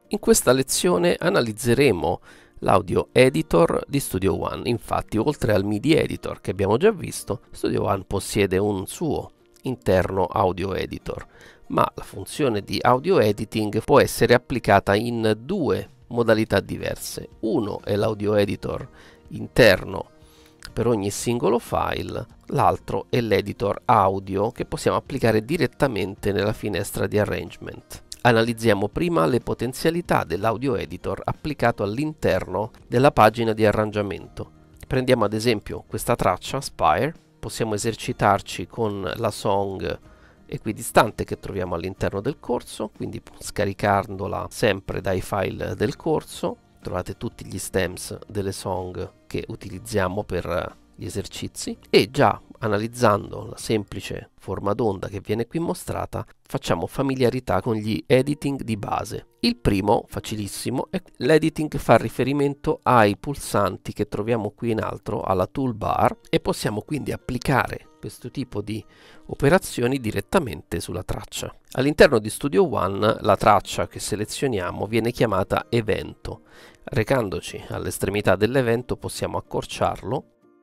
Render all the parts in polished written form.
In questa lezione analizzeremo l'audio editor di Studio One. Infatti, oltre al MIDI editor che abbiamo già visto, Studio One possiede un suo interno audio editor, ma la funzione di audio editing può essere applicata in due modalità diverse. Uno è l'audio editor interno per ogni singolo file, l'altro è l'editor audio che possiamo applicare direttamente nella finestra di arrangement. Analizziamo prima le potenzialità dell'audio editor applicato all'interno della pagina di arrangiamento. Prendiamo ad esempio questa traccia, Spire, possiamo esercitarci con la song equidistante che troviamo all'interno del corso, quindi scaricandola sempre dai file del corso. Trovate tutti gli stems delle song che utilizziamo per gli esercizi e già analizzando la semplice forma d'onda che viene qui mostrata facciamo familiarità con gli editing di base. Il primo, facilissimo, è l'editing che fa riferimento ai pulsanti che troviamo qui in alto alla toolbar e possiamo quindi applicare questo tipo di operazioni direttamente sulla traccia. All'interno di Studio One la traccia che selezioniamo viene chiamata evento. Recandoci all'estremità dell'evento possiamo accorciarlo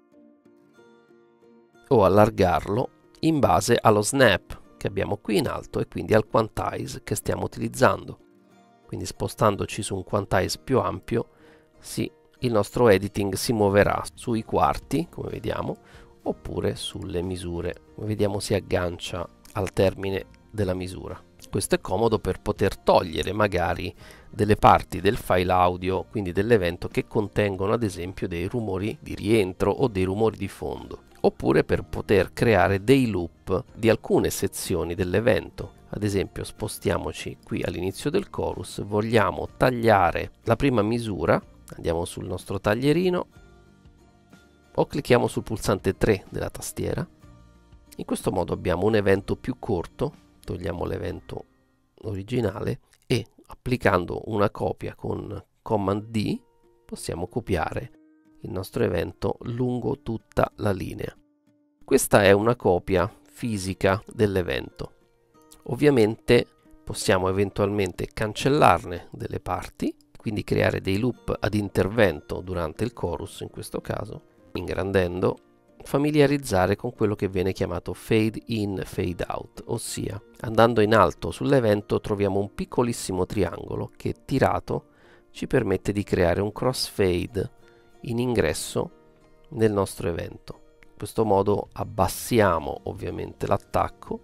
o allargarlo in base allo snap che abbiamo qui in alto e quindi al quantize che stiamo utilizzando. Quindi spostandoci su un quantize più ampio, il nostro editing si muoverà sui quarti, come vediamo, oppure sulle misure. Come vediamo si aggancia al termine della misura. Questo è comodo per poter togliere magari delle parti del file audio, quindi dell'evento, che contengono ad esempio dei rumori di rientro o dei rumori di fondo, oppure per poter creare dei loop di alcune sezioni dell'evento. Ad esempio spostiamoci qui all'inizio del chorus, vogliamo tagliare la prima misura, andiamo sul nostro taglierino o clicchiamo sul pulsante 3 della tastiera. In questo modo abbiamo un evento più corto, togliamo l'evento originale e applicando una copia con Command D possiamo copiare il nostro evento lungo tutta la linea. Questa è una copia fisica dell'evento. Ovviamente possiamo eventualmente cancellarne delle parti, quindi creare dei loop ad intervento durante il chorus in questo caso, ingrandendo, familiarizzare con quello che viene chiamato fade in, fade out, ossia andando in alto sull'evento troviamo un piccolissimo triangolo che tirato ci permette di creare un crossfade in ingresso nel nostro evento. In questo modo abbassiamo ovviamente l'attacco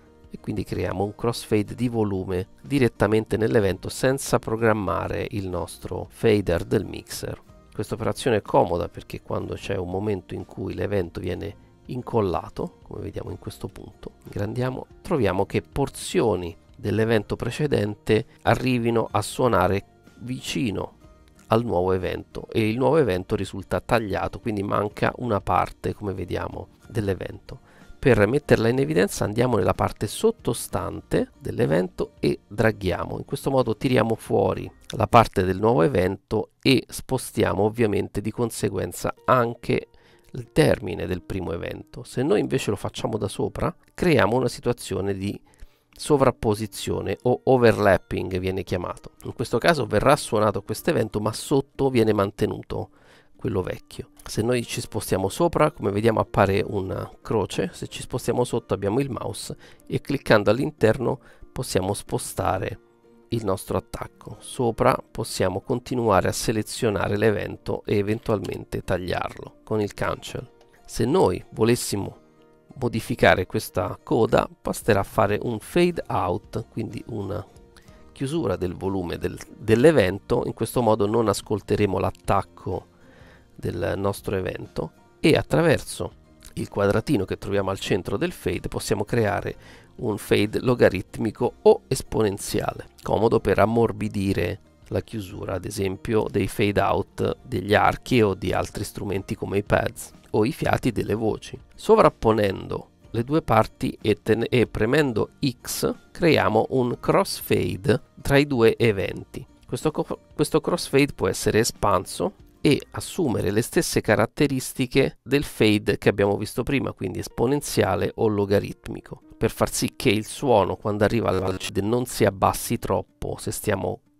e quindi creiamo un crossfade di volume direttamente nell'evento senza programmare il nostro fader del mixer. Questa operazione è comoda perché quando c'è un momento in cui l'evento viene incollato, come vediamo in questo punto, ingrandiamo, troviamo che porzioni dell'evento precedente arrivino a suonare vicino al nuovo evento e il nuovo evento risulta tagliato, quindi manca una parte, come vediamo, dell'evento. Per metterla in evidenza andiamo nella parte sottostante dell'evento e draghiamo. In questo modo tiriamo fuori la parte del nuovo evento e spostiamo ovviamente di conseguenza anche il termine del primo evento. Se noi invece lo facciamo da sopra, creiamo una situazione di sovrapposizione o overlapping viene chiamato. In questo caso verrà suonato questo evento ma sotto viene mantenuto quello vecchio. Se noi ci spostiamo sopra, come vediamo appare una croce, se ci spostiamo sotto abbiamo il mouse e cliccando all'interno possiamo spostare il nostro attacco. Sopra possiamo continuare a selezionare l'evento e eventualmente tagliarlo con il cancel. Se noi volessimo modificare questa coda basterà fare un fade out, quindi una chiusura del volume dell'evento. In questo modo non ascolteremo l'attacco del nostro evento e attraverso il quadratino che troviamo al centro del fade possiamo creare un fade logaritmico o esponenziale, comodo per ammorbidire la chiusura, ad esempio dei fade out degli archi o di altri strumenti come i pads o i fiati delle voci. Sovrapponendo le due parti e premendo X creiamo un crossfade tra i due eventi. Questo crossfade può essere espanso e assumere le stesse caratteristiche del fade che abbiamo visto prima, quindi esponenziale o logaritmico, per far sì che il suono quando arriva alla fade non si abbassi troppo se stiamo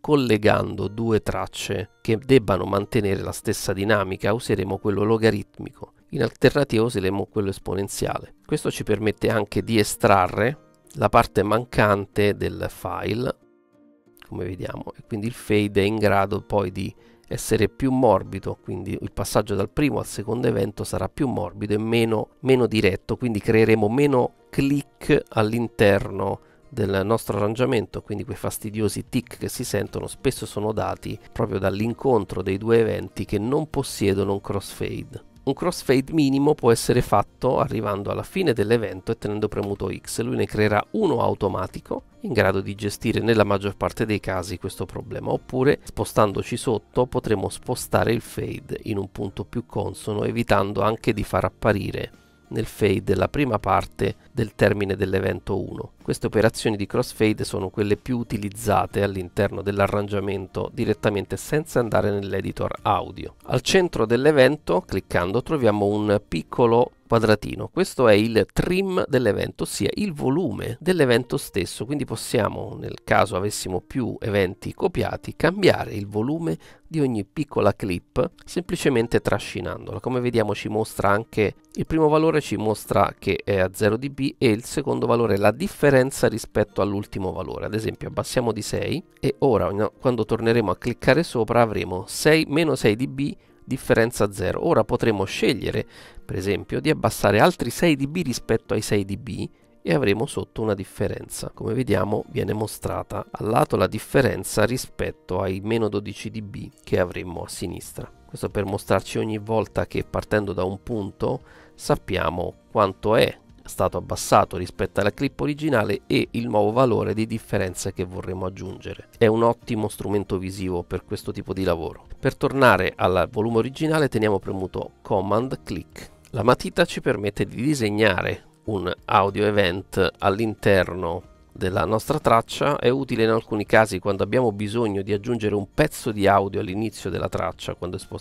collegando due tracce che debbano mantenere la stessa dinamica, useremo quello logaritmico. In alternativa useremo quello esponenziale. Questo ci permette anche di estrarre la parte mancante del file, come vediamo, e quindi il fade è in grado poi di essere più morbido, quindi il passaggio dal primo al secondo evento sarà più morbido e meno diretto, quindi creeremo meno click all'interno del nostro arrangiamento, quindi quei fastidiosi tic che si sentono spesso sono dati proprio dall'incontro dei due eventi che non possiedono un crossfade. Un crossfade minimo può essere fatto arrivando alla fine dell'evento e tenendo premuto X. Lui ne creerà uno automatico in grado di gestire nella maggior parte dei casi questo problema, oppure spostandoci sotto potremo spostare il fade in un punto più consono, evitando anche di far apparire nel fade la prima parte del termine dell'evento 1. Queste operazioni di crossfade sono quelle più utilizzate all'interno dell'arrangiamento direttamente senza andare nell'editor audio. Al centro dell'evento, cliccando, troviamo un piccolo quadratino. Questo è il trim dell'evento, ossia il volume dell'evento stesso, quindi possiamo, nel caso avessimo più eventi copiati, cambiare il volume di ogni piccola clip semplicemente trascinandola. Come vediamo ci mostra anche il primo valore, ci mostra che è a 0 dB e il secondo valore è la differenza rispetto all'ultimo valore. Ad esempio abbassiamo di 6 e ora quando torneremo a cliccare sopra avremo meno 6 dB differenza 0. Ora potremo scegliere per esempio di abbassare altri 6 dB rispetto ai 6 dB e avremo sotto una differenza. Come vediamo viene mostrata al lato la differenza rispetto ai meno 12 dB che avremmo a sinistra. Questo per mostrarci ogni volta che partendo da un punto sappiamo quanto è stato abbassato rispetto alla clip originale e il nuovo valore di differenza che vorremmo aggiungere. È un ottimo strumento visivo per questo tipo di lavoro. Per tornare al volume originale teniamo premuto Command Click. La matita ci permette di disegnare un audio event all'interno della nostra traccia. È utile in alcuni casi quando abbiamo bisogno di aggiungere un pezzo di audio all'inizio della traccia,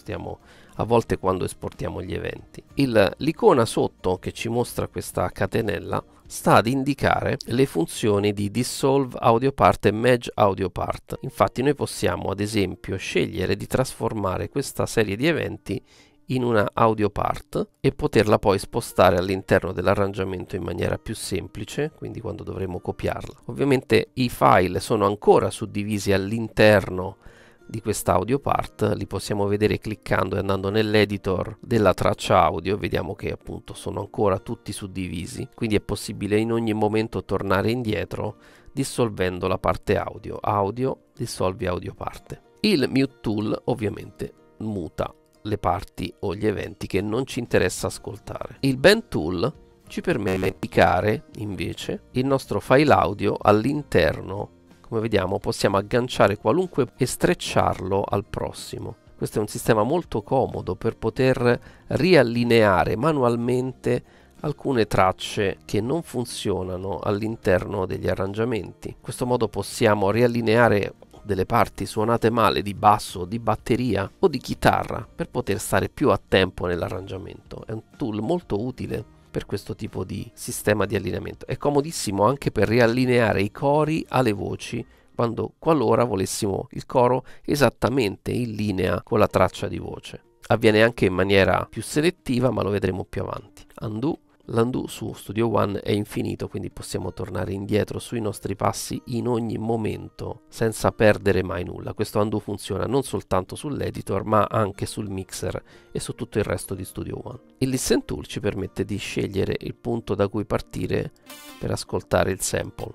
a volte quando esportiamo gli eventi. L'icona sotto che ci mostra questa catenella sta ad indicare le funzioni di Dissolve Audio Part e Merge Audio Part. Infatti noi possiamo ad esempio scegliere di trasformare questa serie di eventi in una audio part e poterla poi spostare all'interno dell'arrangiamento in maniera più semplice, quindi quando dovremo copiarla. Ovviamente i file sono ancora suddivisi all'interno di questa audio part, li possiamo vedere cliccando e andando nell'editor della traccia audio, vediamo che appunto sono ancora tutti suddivisi, quindi è possibile in ogni momento tornare indietro dissolvendo la parte audio, dissolvi audio parte. Il mute tool ovviamente muta le parti o gli eventi che non ci interessa ascoltare. Il bend tool ci permette di indicare invece il nostro file audio all'interno. Come vediamo possiamo agganciare qualunque e strecciarlo al prossimo. Questo è un sistema molto comodo per poter riallineare manualmente alcune tracce che non funzionano all'interno degli arrangiamenti. In questo modo possiamo riallineare delle parti suonate male di basso, di batteria o di chitarra per poter stare più a tempo nell'arrangiamento. È un tool molto utile per questo tipo di sistema di allineamento. È comodissimo anche per riallineare i cori alle voci qualora volessimo il coro esattamente in linea con la traccia di voce. Avviene anche in maniera più selettiva, ma lo vedremo più avanti. Undo. L'undo su Studio One è infinito, quindi possiamo tornare indietro sui nostri passi in ogni momento senza perdere mai nulla. Questo undo funziona non soltanto sull'editor ma anche sul mixer e su tutto il resto di Studio One. Il Listen Tool ci permette di scegliere il punto da cui partire per ascoltare il sample.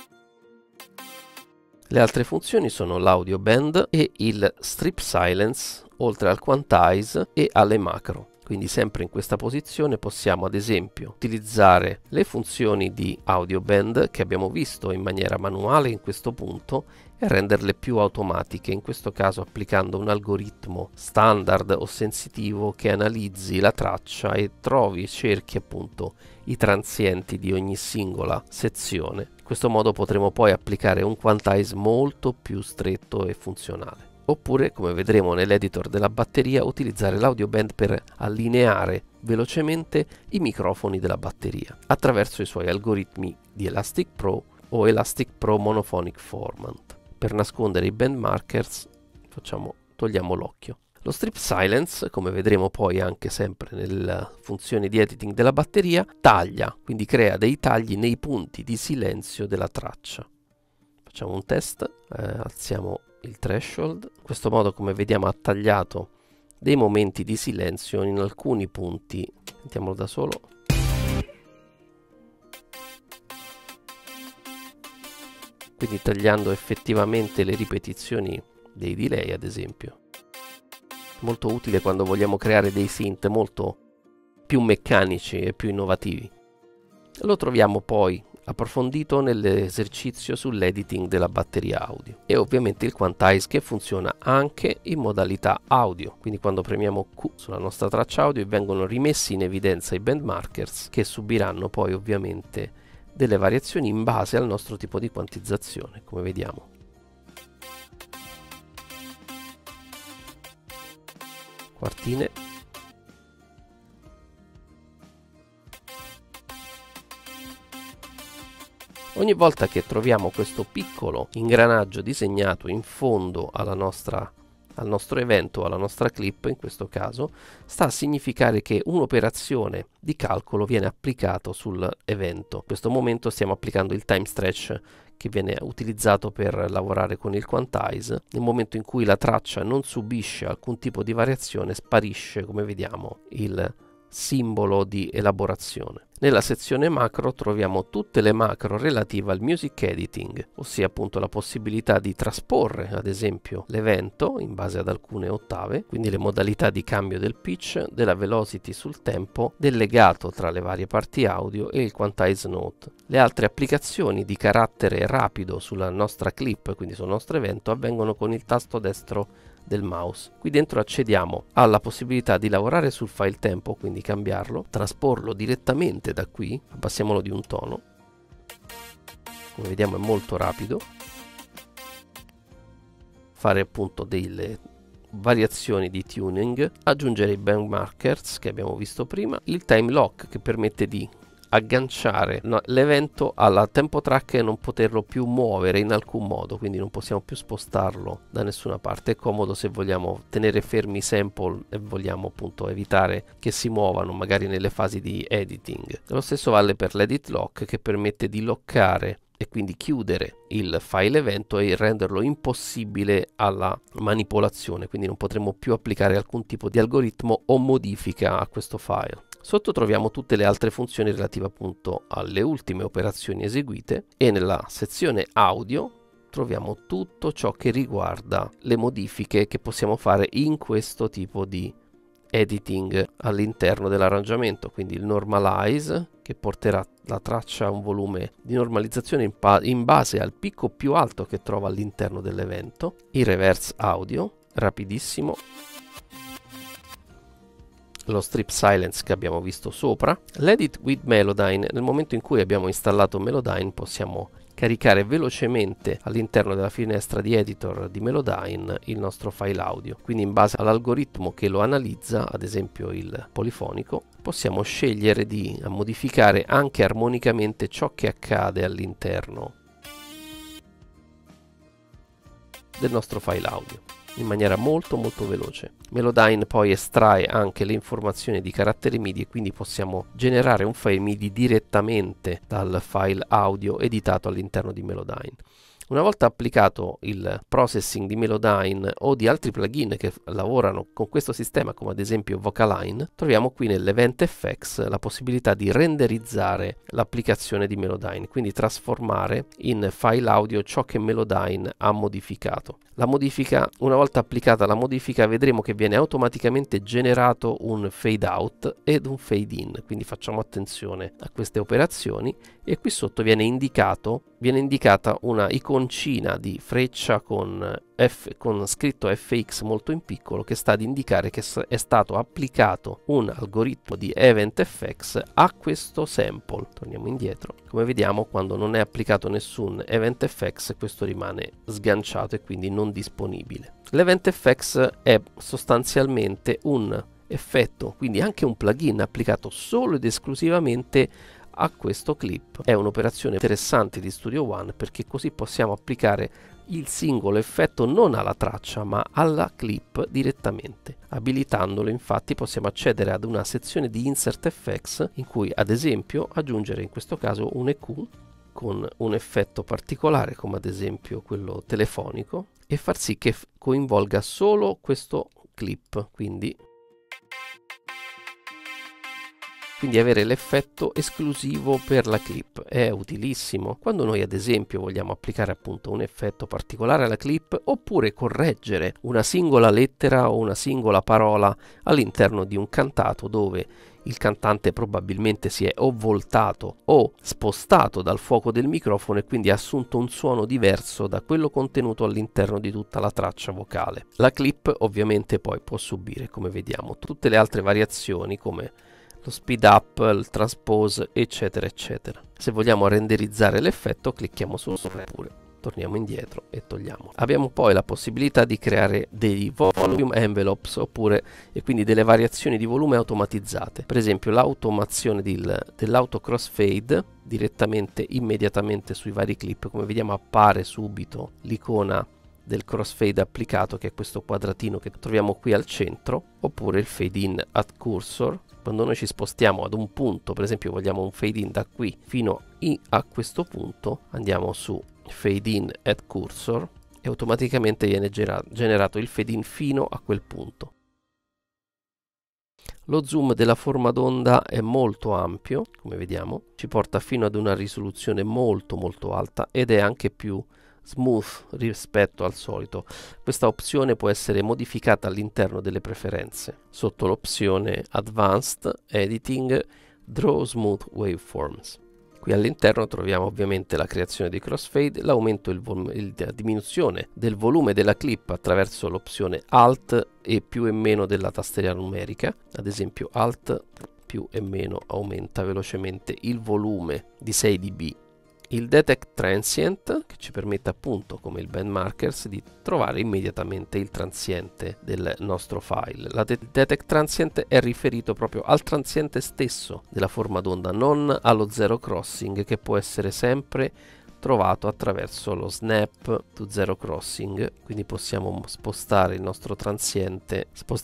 Le altre funzioni sono l'audio bend e il strip silence, oltre al quantize e alle macro. Quindi sempre in questa posizione possiamo ad esempio utilizzare le funzioni di audio bend che abbiamo visto in maniera manuale in questo punto e renderle più automatiche, in questo caso applicando un algoritmo standard o sensitivo che analizzi la traccia e cerchi appunto i transienti di ogni singola sezione. In questo modo potremo poi applicare un quantize molto più stretto e funzionale. Oppure, come vedremo nell'editor della batteria, utilizzare l'audio bend per allineare velocemente i microfoni della batteria attraverso i suoi algoritmi di Elastic Pro o Elastic Pro Monophonic Formant. per nascondere i band markers togliamo l'occhio. Lo strip silence, come vedremo poi anche sempre nella funzione di editing della batteria, taglia, quindi crea dei tagli nei punti di silenzio della traccia. Facciamo un test, alziamo il threshold, in questo modo come vediamo ha tagliato dei momenti di silenzio in alcuni punti, sentiamolo da solo. Quindi tagliando effettivamente le ripetizioni dei delay, ad esempio. Molto utile quando vogliamo creare dei synth molto più meccanici e più innovativi. Lo troviamo poi approfondito nell'esercizio sull'editing della batteria audio e ovviamente il quantize che funziona anche in modalità audio, quindi quando premiamo Q sulla nostra traccia audio vengono rimessi in evidenza i band markers che subiranno poi ovviamente delle variazioni in base al nostro tipo di quantizzazione, come vediamo. Quartine. Ogni volta che troviamo questo piccolo ingranaggio disegnato in fondo al nostro evento, alla nostra clip, in questo caso, sta a significare che un'operazione di calcolo viene applicata sull'evento. In questo momento stiamo applicando il time stretch che viene utilizzato per lavorare con il quantize. Nel momento in cui la traccia non subisce alcun tipo di variazione, sparisce, come vediamo, il simbolo di elaborazione. Nella sezione macro troviamo tutte le macro relative al music editing, ossia appunto la possibilità di trasporre ad esempio l'evento in base ad alcune ottave, quindi le modalità di cambio del pitch, della velocity sul tempo, del legato tra le varie parti audio e il quantize note. Le altre applicazioni di carattere rapido sulla nostra clip, quindi sul nostro evento, avvengono con il tasto destro del mouse. Qui dentro accediamo alla possibilità di lavorare sul file tempo, quindi cambiarlo, trasporlo direttamente da qui, abbassiamolo di un tono, come vediamo è molto rapido, fare appunto delle variazioni di tuning, aggiungere i band markers che abbiamo visto prima, il time lock che permette di agganciare l'evento alla tempo track e non poterlo più muovere in alcun modo, quindi non possiamo più spostarlo da nessuna parte. È comodo se vogliamo tenere fermi i sample e vogliamo appunto evitare che si muovano magari nelle fasi di editing. Lo stesso vale per l'edit lock che permette di loccare e quindi chiudere il file evento e renderlo impossibile alla manipolazione, quindi non potremo più applicare alcun tipo di algoritmo o modifica a questo file. Sotto troviamo tutte le altre funzioni relative appunto alle ultime operazioni eseguite e nella sezione audio troviamo tutto ciò che riguarda le modifiche che possiamo fare in questo tipo di editing all'interno dell'arrangiamento, quindi il normalize che porterà la traccia a un volume di normalizzazione in base al picco più alto che trova all'interno dell'evento, il reverse audio rapidissimo, lo strip silence che abbiamo visto sopra, l'edit with Melodyne. Nel momento in cui abbiamo installato Melodyne possiamo caricare velocemente all'interno della finestra di editor di Melodyne il nostro file audio, quindi in base all'algoritmo che lo analizza, ad esempio il polifonico, possiamo scegliere di modificare anche armonicamente ciò che accade all'interno del nostro file audio in maniera molto veloce. Melodyne poi estrae anche le informazioni di caratteri MIDI e quindi possiamo generare un file MIDI direttamente dal file audio editato all'interno di Melodyne. Una volta applicato il processing di Melodyne o di altri plugin che lavorano con questo sistema, come ad esempio Vocaline, troviamo qui nell'Event FX la possibilità di renderizzare l'applicazione di Melodyne, quindi trasformare in file audio ciò che Melodyne ha modificato. La modifica, una volta applicata la modifica, vedremo che viene automaticamente generato un fade out ed un fade in, quindi facciamo attenzione a queste operazioni e qui sotto viene indicata una iconcina di freccia con scritto FX molto in piccolo che sta ad indicare che è stato applicato un algoritmo di Event FX a questo sample. Torniamo indietro. Come vediamo, quando non è applicato nessun Event FX questo rimane sganciato e quindi non disponibile. L'Event FX è sostanzialmente un effetto, quindi anche un plugin applicato solo ed esclusivamente a questo clip. È un'operazione interessante di Studio One perché così possiamo applicare il singolo effetto non alla traccia ma alla clip direttamente. Abilitandolo infatti possiamo accedere ad una sezione di Insert Effects in cui ad esempio aggiungere in questo caso un EQ con un effetto particolare come ad esempio quello telefonico e far sì che coinvolga solo questo clip, quindi avere l'effetto esclusivo per la clip è utilissimo quando noi ad esempio vogliamo applicare appunto un effetto particolare alla clip oppure correggere una singola lettera o una singola parola all'interno di un cantato dove il cantante probabilmente si è o voltato o spostato dal fuoco del microfono e quindi ha assunto un suono diverso da quello contenuto all'interno di tutta la traccia vocale. La clip ovviamente poi può subire, come vediamo, tutte le altre variazioni come lo speed up, il transpose, eccetera eccetera. Se vogliamo renderizzare l'effetto clicchiamo sul sopra oppure torniamo indietro e togliamo. Abbiamo poi la possibilità di creare dei volume envelopes oppure e quindi delle variazioni di volume automatizzate. Per esempio l'automazione dell'auto crossfade direttamente immediatamente sui vari clip, come vediamo appare subito l'icona del crossfade applicato, che è questo quadratino che troviamo qui al centro, oppure il fade in at cursor. Quando noi ci spostiamo ad un punto, per esempio vogliamo un fade in da qui fino a questo punto, andiamo su fade in at cursor e automaticamente viene generato il fade in fino a quel punto. Lo zoom della forma d'onda è molto ampio, come vediamo, ci porta fino ad una risoluzione molto alta ed è anche più smooth rispetto al solito. Questa opzione può essere modificata all'interno delle preferenze sotto l'opzione Advanced Editing Draw Smooth Waveforms. Qui all'interno troviamo ovviamente la creazione di crossfade, l'aumento e la diminuzione del volume della clip attraverso l'opzione Alt e più e meno della tastiera numerica. Ad esempio Alt più e meno aumenta velocemente il volume di 6 dB. Il Detect Transient, che ci permette appunto, come il Band Markers, di trovare immediatamente il transiente del nostro file. Il Detect Transient è riferito proprio al transiente stesso della forma d'onda, non allo zero crossing, che può essere sempre trovato attraverso lo Snap to Zero Crossing. Quindi possiamo spostare il nostro transiente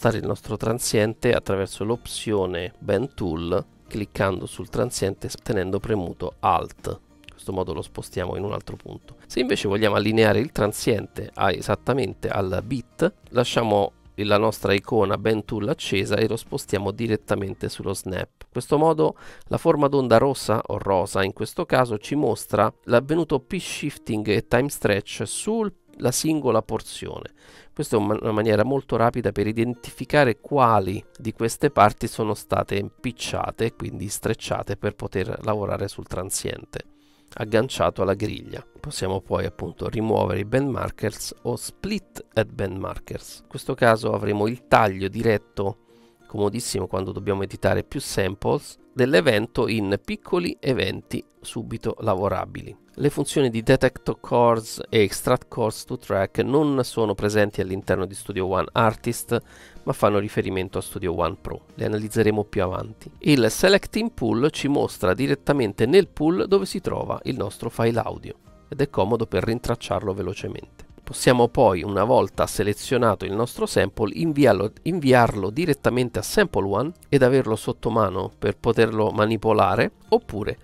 attraverso l'opzione Band Tool, cliccando sul transiente tenendo premuto Alt. In questo modo lo spostiamo in un altro punto. Se invece vogliamo allineare il transiente esattamente al bit, lasciamo la nostra icona Band Tool accesa e lo spostiamo direttamente sullo snap. In questo modo la forma d'onda rossa o rosa in questo caso ci mostra l'avvenuto pitch shifting e time stretch sulla singola porzione. Questa è una maniera molto rapida per identificare quali di queste parti sono state pitchate, quindi strecciate, per poter lavorare sul transiente agganciato alla griglia. Possiamo poi appunto rimuovere i band markers o split at band markers. In questo caso avremo il taglio diretto, comodissimo quando dobbiamo editare più samples, dell'evento in piccoli eventi subito lavorabili. Le funzioni di Detect Chords e Extract Chords to Track non sono presenti all'interno di Studio One Artist, ma fanno riferimento a Studio One Pro. Le analizzeremo più avanti. Il Select in Pool ci mostra direttamente nel pool dove si trova il nostro file audio ed è comodo per rintracciarlo velocemente. Possiamo poi, una volta selezionato il nostro sample, inviarlo direttamente a Sample One ed averlo sotto mano per poterlo manipolare, oppure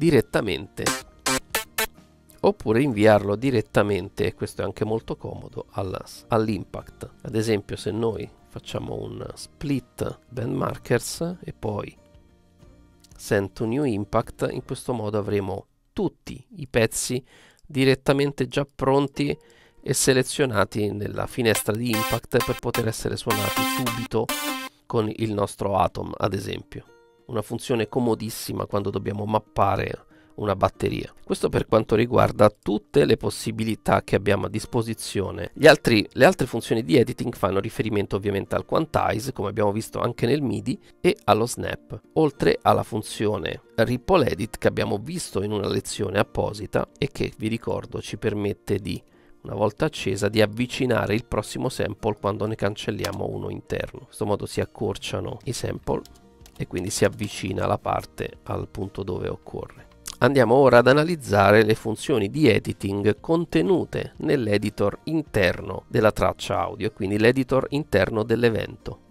inviarlo direttamente, e questo è anche molto comodo, all'impact. Ad esempio, se noi facciamo un split band markers e poi send to new impact, in questo modo avremo tutti i pezzi direttamente già pronti e selezionati nella finestra di impact per poter essere suonati subito con il nostro Atom, ad esempio. Una funzione comodissima quando dobbiamo mappare una batteria. Questo per quanto riguarda tutte le possibilità che abbiamo a disposizione. Le altre funzioni di editing fanno riferimento ovviamente al quantize, come abbiamo visto anche nel MIDI, e allo snap, oltre alla funzione Ripple Edit che abbiamo visto in una lezione apposita e che, vi ricordo, ci permette di, una volta accesa, di avvicinare il prossimo sample quando ne cancelliamo uno interno. In questo modo si accorciano i sample e quindi si avvicina la parte al punto dove occorre. Andiamo ora ad analizzare le funzioni di editing contenute nell'editor interno della traccia audio, quindi l'editor interno dell'evento.